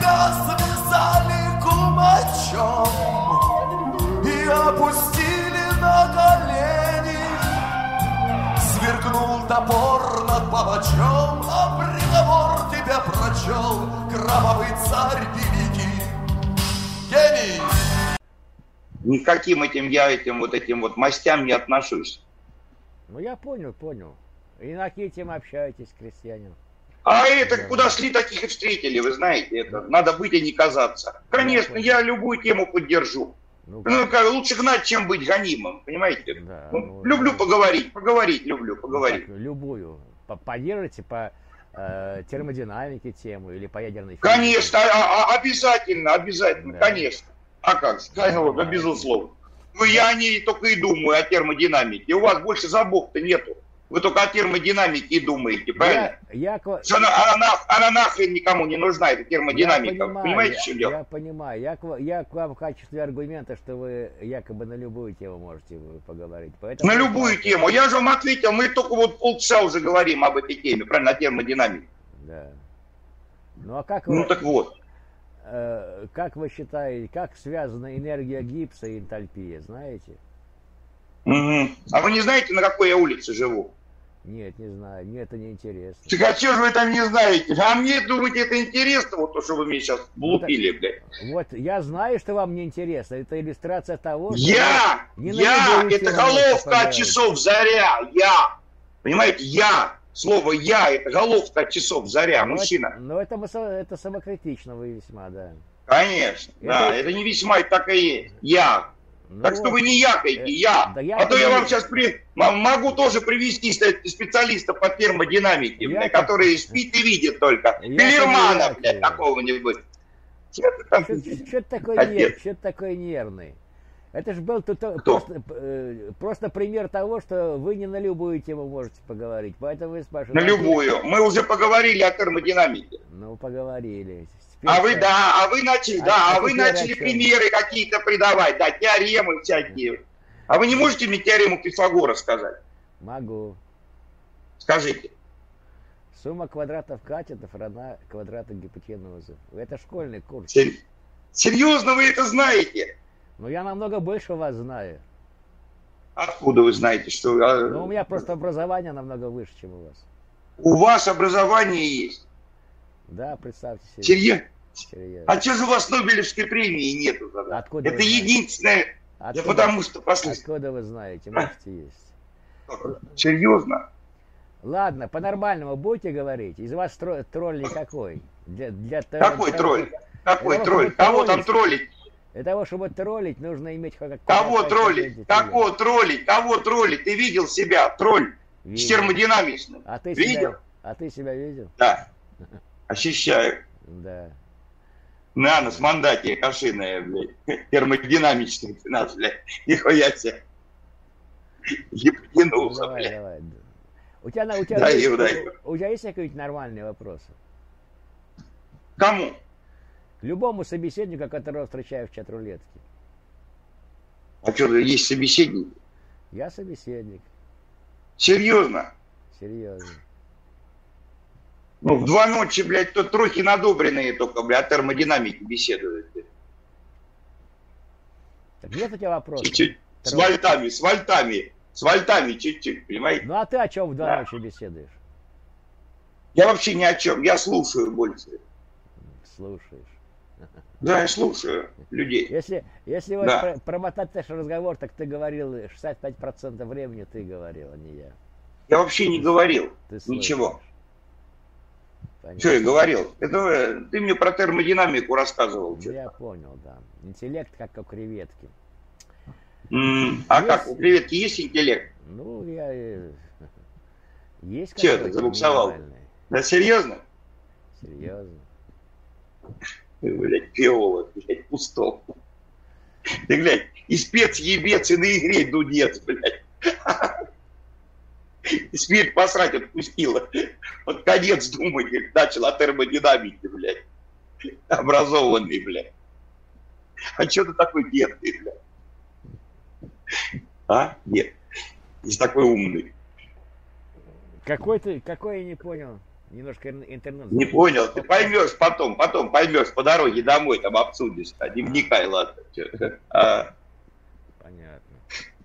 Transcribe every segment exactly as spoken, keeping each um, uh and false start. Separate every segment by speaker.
Speaker 1: Моряка связали кумачом и опустили на колени. Сверкнул топор над палачом, а приговор тебе прочел кровавый царь великий. Гений!
Speaker 2: Никаким этим я этим вот этим вот мастям не отношусь.
Speaker 3: Ну я понял, понял. И на какие темы общаетесь, крестьянин?
Speaker 2: А это куда шли, таких и встретили, вы знаете, это надо быть, а не казаться. Конечно, я любую тему поддержу. Ну, ну как, лучше гнать, чем быть гонимым, понимаете? Да, ну, люблю ну, поговорить, поговорить люблю, поговорить.
Speaker 3: Ну, любую. Поддержите по э, термодинамике тему или по ядерной физике.
Speaker 2: Конечно, а, а, обязательно, обязательно, да. Конечно. А как? Конечно, да, безусловно. Ну я о ней только и думаю, о термодинамике. У вас больше забот-то нету. Вы только о термодинамике и думаете, правильно? Я, я... Она, она, она нахрен никому не нужна, эта термодинамика. Я понимаю, понимаете, что дело?
Speaker 3: Я понимаю. Я, я к вам в качестве аргумента, что вы якобы на любую тему можете поговорить. Поэтому
Speaker 2: на любую просто... тему. Я же вам ответил, мы только вот полчаса уже говорим об этой теме, правильно, о термодинамике.
Speaker 3: Да. Ну а как
Speaker 2: Ну
Speaker 3: вы...
Speaker 2: так вот.
Speaker 3: Э, как вы считаете, как связана энергия гипса и энтальпия, знаете?
Speaker 2: Угу. А вы не знаете, на какой я улице живу?
Speaker 3: Нет, не знаю, мне это не интересно.
Speaker 2: Так а что же вы там не знаете? А мне, думаете, это интересно, вот то, что вы мне сейчас влупили,
Speaker 3: вот,
Speaker 2: блядь.
Speaker 3: Вот, я знаю, что вам не интересно. Это иллюстрация того, что...
Speaker 2: Я!
Speaker 3: Не
Speaker 2: я! Это головка от часов заря! Я! Понимаете, я! Слово «я» — это головка от часов заря,
Speaker 3: но
Speaker 2: мужчина.
Speaker 3: Это, но это, это самокритично вы весьма, да.
Speaker 2: Конечно, это... да, это не весьма, это так и есть. Я. Ну, так что вы не якайте, э, я. Да я а то я вам сейчас при... могу тоже привести специалиста по термодинамике, я который так... спит и видит только. Пелермана, блядь, какого-нибудь.
Speaker 3: Что ты такой, нерв... такой нервный? Это же был тут просто, э, просто пример того, что вы не на любую тему можете поговорить. Поэтому вы спрашиваете.
Speaker 2: На любую. Мы уже поговорили о термодинамике.
Speaker 3: Ну, поговорили.
Speaker 2: Теперь а вы, да, а вы начали, а, да, а, а вы начали примеры какие-то придавать, да, теоремы всякие. А вы не можете мне теорему Пифагора сказать?
Speaker 3: Могу.
Speaker 2: Скажите.
Speaker 3: Сумма квадратов катетов равна квадрату гипотенузы. Это школьный курс.
Speaker 2: Сер... Серьезно вы это знаете?
Speaker 3: Ну, я намного больше вас знаю.
Speaker 2: Откуда вы знаете, что...
Speaker 3: Ну, у меня просто образование намного выше, чем у вас.
Speaker 2: У вас образование есть?
Speaker 3: Да, представьте себе.
Speaker 2: Серьезно?
Speaker 3: Серьезно.
Speaker 2: А что же у вас Нобелевской премии нету тогда?
Speaker 3: Откуда
Speaker 2: это единственное...
Speaker 3: Откуда...
Speaker 2: Да потому что... Послушайте.
Speaker 3: Откуда вы знаете? Можете есть.
Speaker 2: Серьезно?
Speaker 3: Ладно, по-нормальному будете говорить? Из вас тро... тролль какой? Для, для...
Speaker 2: Какой для... тролль? Какой для тролль? Кого там троллить?
Speaker 3: Для того, чтобы троллить, нужно иметь как-то...
Speaker 2: Кого троллить? Кого троллить? Кого троллить? Ты видел себя, тролль? Видел. С термодинамичным.
Speaker 3: А ты
Speaker 2: видел?
Speaker 3: Себя... А ты себя видел?
Speaker 2: Да. Ощущаю.
Speaker 3: Да.
Speaker 2: На, на, с мандате, кашиная, блядь. Термодинамичный у нас, блядь. Нихуя себе. Гипотенуза,
Speaker 3: ну, давай,
Speaker 2: блядь.
Speaker 3: Давай. У тебя, у, тебя
Speaker 2: дай,
Speaker 3: есть,
Speaker 2: дай.
Speaker 3: У, у тебя есть какие-нибудь нормальные вопросы?
Speaker 2: Кому?
Speaker 3: К любому собеседнику, которого встречаю в чат-рулетке.
Speaker 2: А что, есть собеседник?
Speaker 3: Я собеседник.
Speaker 2: Серьезно?
Speaker 3: Серьезно.
Speaker 2: Ну, в два ночи, блядь, то трохи надобренные только, блядь, о термодинамике беседуют.
Speaker 3: Так нет у тебя вопросов?
Speaker 2: Чуть-чуть. С вольтами, с вольтами, с вольтами чуть-чуть, понимаете?
Speaker 3: Ну, а ты о чем в два да. ночи беседуешь?
Speaker 2: Я вообще ни о чем, я слушаю больше.
Speaker 3: Слушаешь.
Speaker 2: Да, я слушаю людей.
Speaker 3: Если, если вот
Speaker 2: да.
Speaker 3: про, промотать наш разговор, так ты говорил, шестьдесят пять процентов времени ты говорил, а не я.
Speaker 2: Я вообще не говорил ты ничего. Понятно. Что я говорил? Это ты мне про термодинамику рассказывал.
Speaker 3: Ну, я понял, да. Интеллект как у креветки.
Speaker 2: Mm, а есть... как, у креветки есть интеллект?
Speaker 3: Ну, я... Есть
Speaker 2: что это, забуксовал? Да, серьезно?
Speaker 3: Серьезно.
Speaker 2: Ты, блядь, биолог, блядь, пустов. Ты, блядь, и спец, ебец, и на игре дудец, блядь. И смерть посрать отпустила. Вот конец думать начал о термодинамике, блядь. Образованный, блядь. А что ты такой бедный, блядь? А? Нет. Есть такой умный.
Speaker 3: Какой ты, какой я не понял? Немножко интернет...
Speaker 2: Не понял, ты поймешь потом, потом поймешь по дороге домой, там обсудишь, а не вникай, ладно. А.
Speaker 3: Понятно.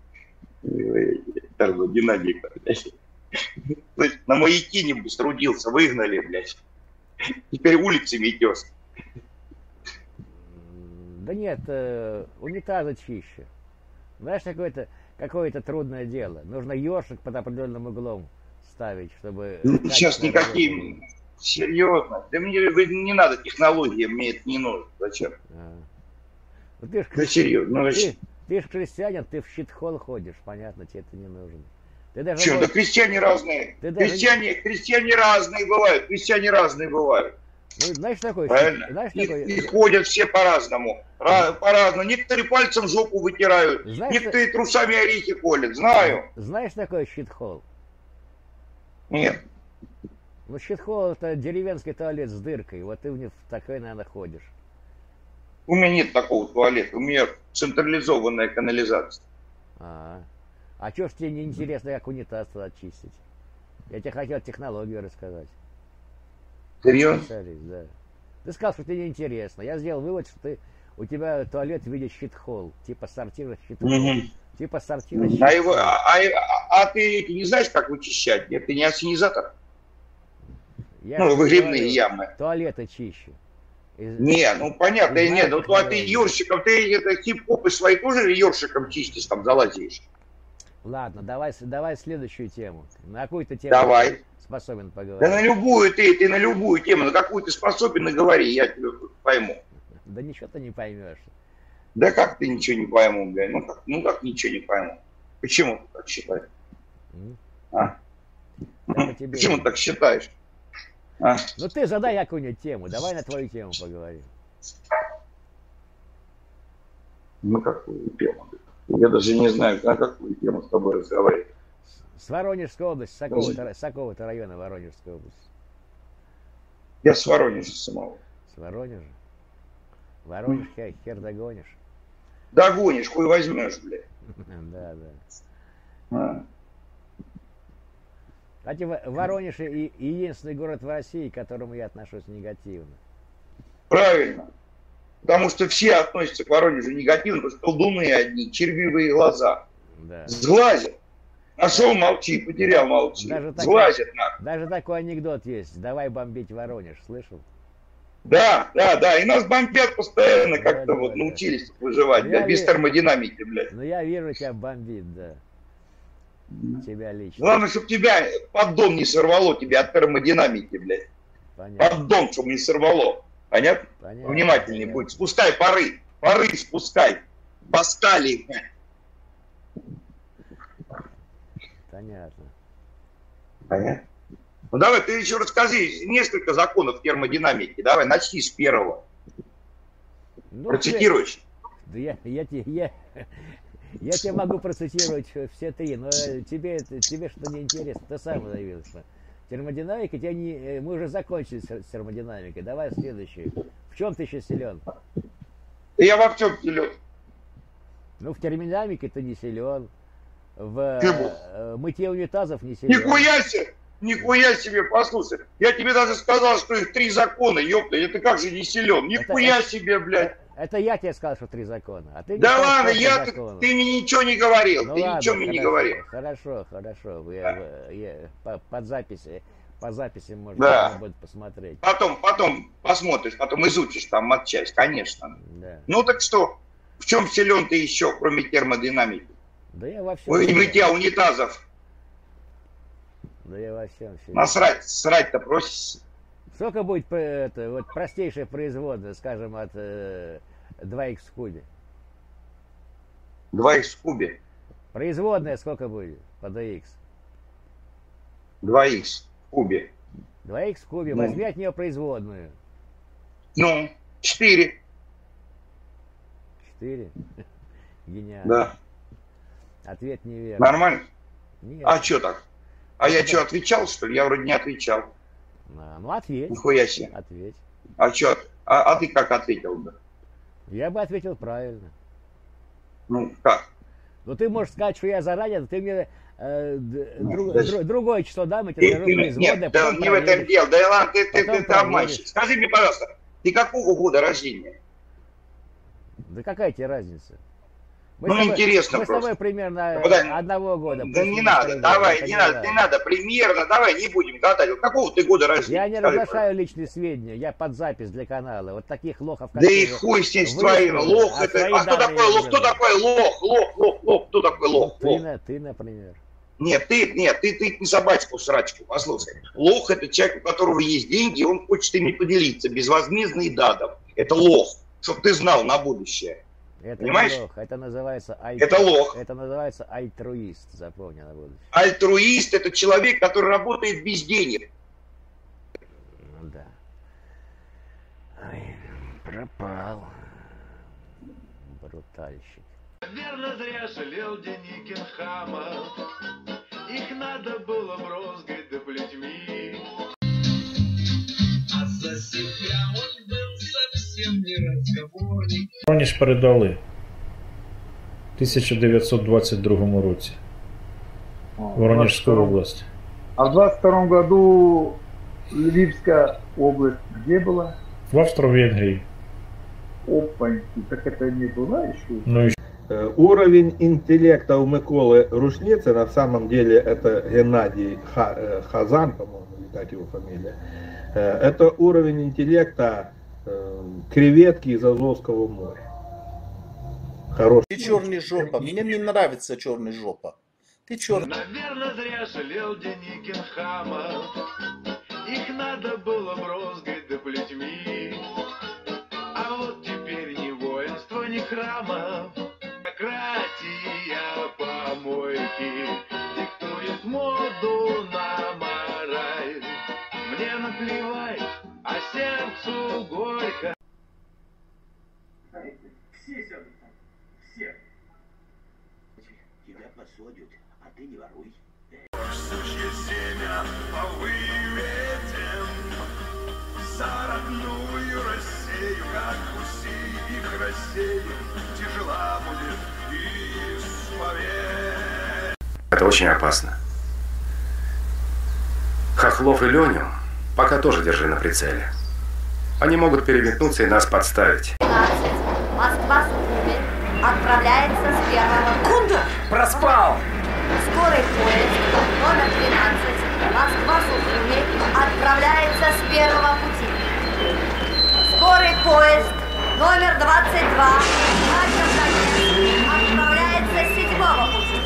Speaker 2: Термодинамика, блядь. На маяке нибудь трудился, выгнали, блядь. Теперь улицы метешь.
Speaker 3: Да нет, унитазы чище. Знаешь, какое-то какое-то трудное дело. Нужно ёршик под определенным углом ставить, чтобы...
Speaker 2: Сейчас никаким... Серьезно? Да мне не надо технологии, мне это не нужно. Зачем? А.
Speaker 3: Ну, ты ж,
Speaker 2: да серьезно. Ну,
Speaker 3: ты, ты ж крестьянин, ты в щит-холл ходишь, понятно, тебе это не нужно. Ты даже
Speaker 2: Че,
Speaker 3: можешь...
Speaker 2: да крестьяне разные.
Speaker 3: Ты
Speaker 2: крестьяне, даже... крестьяне разные бывают, крестьяне разные бывают.
Speaker 3: Ну, знаешь, такой...
Speaker 2: Правильно?
Speaker 3: Знаешь,
Speaker 2: и,
Speaker 3: такой...
Speaker 2: и ходят все по-разному. По-разному. Некоторые пальцем жопу вытирают, знаешь, некоторые что... трусами орехи колят. Знаю.
Speaker 3: Знаешь такой щит-холл?
Speaker 2: Нет.
Speaker 3: Ну, щит-холл — это деревенский туалет с дыркой. Вот ты в него такой, наверное, ходишь.
Speaker 2: У меня нет такого туалета. У меня централизованная канализация.
Speaker 3: А, а что ж тебе не интересно, как унитаз очистить? Я тебе хотел технологию рассказать.
Speaker 2: Серьезно?
Speaker 3: Да. Ты сказал, что тебе не интересно. Я сделал вывод, что ты, у тебя туалет в виде щит-холл. Типа сортира щит-холл. Угу. Типа сортира щит-холл.
Speaker 2: А, его, а, а, а ты не знаешь, как вычищать? Нет, ты не ассенизатор?
Speaker 3: Я
Speaker 2: ну, выгребные ямы.
Speaker 3: Туалеты чище.
Speaker 2: Из... Не, ну понятно, и нет. Ну, а ты ёршиком, ты это хип-хопы свои тоже ёршиком чистишь, там залазишь.
Speaker 3: Ладно, давай, давай следующую тему. На какую-то тему
Speaker 2: давай.
Speaker 3: Способен поговорить.
Speaker 2: Да на любую ты, ты на любую тему, на какую ты способен, наговори, я тебя пойму.
Speaker 3: Да ничего ты не поймешь.
Speaker 2: Да как ты ничего не пойму, блядь? Ну как, ну как ничего не пойму? Почему ты так считаешь? Mm. А? Почему ты так считаешь? А?
Speaker 3: Ну ты задай какую-нибудь тему, давай на твою тему поговорим.
Speaker 2: Ну какую тему? Я даже не знаю, на какую тему с тобой разговаривать.
Speaker 3: С Воронежской области, с какого-то, с какого-то района Воронежской области?
Speaker 2: Я с Воронежа самого.
Speaker 3: С Воронежа? Воронеж хер, хер догонишь.
Speaker 2: Догонишь, хуй возьмешь, блядь.
Speaker 3: Да, да. Кстати, Воронеж и единственный город в России, к которому я отношусь негативно.
Speaker 2: Правильно. Потому что все относятся к Воронежу негативно, потому что колдуны одни, червивые глаза.
Speaker 3: Да.
Speaker 2: Сглазят. Нашел, молчи, потерял, молчи.
Speaker 3: Даже
Speaker 2: Сглазят
Speaker 3: такой,
Speaker 2: нахуй.
Speaker 3: Даже такой анекдот есть. Давай бомбить Воронеж, слышал?
Speaker 2: Да, да, да. И нас бомбят постоянно, как-то да, вот да, научились да. выживать, ну, да, без вижу, термодинамики, блядь.
Speaker 3: Ну я вижу, тебя бомбит, да. Тебя лично.
Speaker 2: Главное, чтобы тебя поддон не сорвало, тебя от термодинамики, блядь. Понятно. Поддон, чтобы не сорвало. Понятно? Понятно. Внимательнее понятно. Будь. Спускай пары. Пары спускай. Паскали.
Speaker 3: Понятно.
Speaker 2: Понятно. Ну давай, ты еще расскажи несколько законов термодинамики. Давай, начни с первого. Ну, процитируешь?
Speaker 3: Да я, я, я, я тебе могу процитировать все три, но тебе, тебе что не интересно. Ты сам заявил, что термодинамика, тебя не, мы уже закончили с термодинамикой. Давай следующий. В чем ты еще силен?
Speaker 2: Я во всем силен.
Speaker 3: Ну, в термодинамике ты не силен. В э, мытье унитазов не силен.
Speaker 2: Нихуя себе! Нихуя себе, послушай. Я тебе даже сказал, что их три закона, ёпта. Это как же не силен? Нихуя это, себе, блядь.
Speaker 3: Это, это я тебе сказал, что три закона. А ты
Speaker 2: да ладно, я, ты, ты мне ничего не говорил. Ну, ты ладно, ничего мне
Speaker 3: хорошо,
Speaker 2: не говорил.
Speaker 3: Хорошо, хорошо. Я, да. я, я, по, под записи, по записи можно
Speaker 2: да.
Speaker 3: будет посмотреть.
Speaker 2: Потом, потом посмотришь, потом изучишь там матчасть, конечно.
Speaker 3: Да.
Speaker 2: Ну так что, в чем силен ты еще, кроме термодинамики?
Speaker 3: Да я во всем.
Speaker 2: Ой, мытья унитазов.
Speaker 3: Да я во всем силен.
Speaker 2: Насрать, срать-то просишь.
Speaker 3: Сколько будет это, вот, простейшее производное, скажем, от э, два икс в кубе?
Speaker 2: два икс в кубе?
Speaker 3: Производное сколько будет по dx?
Speaker 2: два икс в кубе.
Speaker 3: два икс в кубе. Ну. Возьми от нее производную.
Speaker 2: Ну, четыре.
Speaker 3: четыре? Гениально.
Speaker 2: Да.
Speaker 3: Ответ неверный.
Speaker 2: Нормально?
Speaker 3: Нет.
Speaker 2: А что так? А я что, отвечал, что ли? Я вроде не отвечал.
Speaker 3: А, ну, ответь.
Speaker 2: Нихуя себе.
Speaker 3: Ответь.
Speaker 2: А что? А, а ты как ответил бы?
Speaker 3: Я бы ответил правильно.
Speaker 2: Ну, как?
Speaker 3: Ну ты можешь сказать, что я заранее, ты мне э, друг, друг, другое число дам, и тебе скажу производное.
Speaker 2: Нет, да, не в этом дело. Да ладно, ты, ты, ты, ты обманщик. Скажи мне, пожалуйста, ты какого года рождения?
Speaker 3: Да какая тебе разница? Мы
Speaker 2: ну,
Speaker 3: тобой,
Speaker 2: интересно
Speaker 3: мы
Speaker 2: просто.
Speaker 3: с тобой примерно
Speaker 2: да,
Speaker 3: одного года.
Speaker 2: Да не надо, давай, не надо, не надо, примерно, давай, не будем гадать. Какого ты года рождения?
Speaker 3: Я не разглашаю личные сведения, я под запись для канала. Вот таких лохов, как
Speaker 2: да и хуй с ним с твоим, лох это. А кто такой лох? Кто такой лох? Лох, лох, лох, кто такой лох?
Speaker 3: Ну, ты, ты, например.
Speaker 2: Нет, ты, нет, ты, ты не собачку в срачку, послушай. Лох это человек, у которого есть деньги, и он хочет ими поделиться, безвозмездно и дадом. Это лох, чтоб ты знал на будущее.
Speaker 3: Это
Speaker 2: понимаешь?
Speaker 3: Не лох, это называется альтруист.
Speaker 2: Это лох.
Speaker 3: Это называется альтруист, запомни на будущее.
Speaker 2: Альтруист это человек, который работает без денег.
Speaker 3: Ну да. Ой, пропал. Брутальщик.
Speaker 4: Верно зря жалел Деникин хама. Их надо было брозгать да плетьми. А за себя он был совсем не разговорник.
Speaker 5: Воронеж передали в тисяча дев'ятсот двадцять другому році. Воронежскую область.
Speaker 6: А в двадцать втором году Львивская область где была?
Speaker 5: В Австро-Венгрии.
Speaker 6: Опаньки, так это не была еще?
Speaker 5: Ну, еще.
Speaker 7: Уровень интеллекта у Миколы Рушницы, на самом деле это Геннадий Хазан, по-моему, так его фамилия. Это уровень интеллекта креветки из Азовского моря. Хороший.
Speaker 8: Ты черный жопа. Мне не нравится черный жопа. Ты черный.
Speaker 4: Наверное, зря жалел Деникин хама. Их надо было брозгать да плетьми. А вот теперь ни воинства, ни храма. Демократия помойки диктует моду на мораль. Мне наплевать, а сердцу горько.
Speaker 9: Все сядут там, все.
Speaker 10: Тебя посадят, а ты не воруй.
Speaker 1: Сучье семя повыветем за родную Россию, как уси их рассеем, тяжела будет и слове.
Speaker 11: Это очень опасно. Хохлов и Леню пока тоже держи на прицеле. Они могут переметнуться и нас подставить.
Speaker 12: Москва-Сухуми отправляется с первого...
Speaker 13: Куда? Проспал!
Speaker 12: Скорый поезд номер тринадцать Москва-Сухуми отправляется с первого пути. Скорый поезд номер двадцать два отправляется с седьмого пути.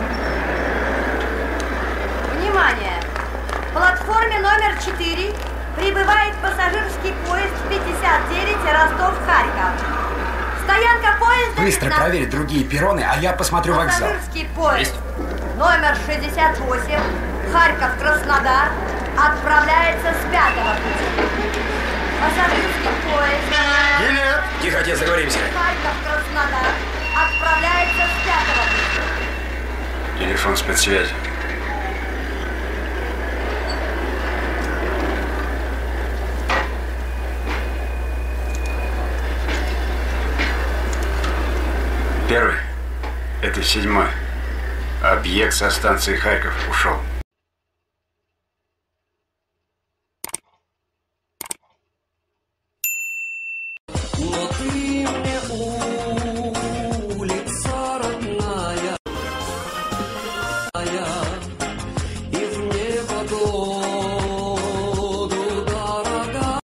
Speaker 12: Внимание! В платформе номер четыре прибывает пассажирский поезд пятьдесят девять Ростов-Харьков. Стоянка поезда...
Speaker 13: Быстро пятнадцать. Проверь другие перроны, а я посмотрю вокзал.
Speaker 12: Пассажирский поезд номер шестьдесят восемь Харьков-Краснодар отправляется с пятого пути. Пассажирский поезд...
Speaker 13: Билет! Тихо, отец, договоримся.
Speaker 12: Харьков-Краснодар отправляется с пятого пути.
Speaker 11: Телефон спецсвязи. Первый. Это седьмой. Объект со станции Харьков ушел.